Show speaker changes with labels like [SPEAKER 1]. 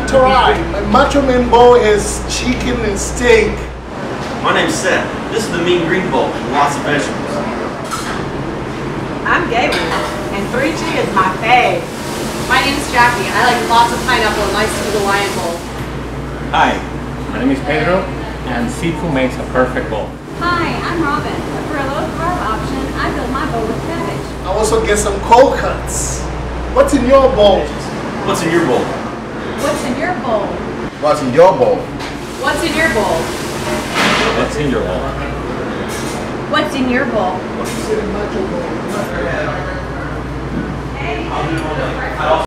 [SPEAKER 1] try. My Macho Man bowl is chicken and steak.
[SPEAKER 2] My name's Seth. This is the mean green bowl with lots of vegetables.
[SPEAKER 3] I'm Gable, and 3G is my fave.
[SPEAKER 4] My name's Jackie. I like lots of pineapple and nice Hawaiian bowl.
[SPEAKER 5] Hi, my name is Pedro, and seafood makes a perfect bowl.
[SPEAKER 6] Hi, I'm Robin. For a low carb option, I build my bowl with cabbage.
[SPEAKER 1] I also get some cold cuts. What's in your bowl?
[SPEAKER 2] What's in your bowl?
[SPEAKER 6] What's in your bowl?
[SPEAKER 7] What's in your bowl?
[SPEAKER 4] What's in your bowl?
[SPEAKER 5] What's in your bowl?
[SPEAKER 6] What's in your bowl?
[SPEAKER 1] What's in Macho Bowl?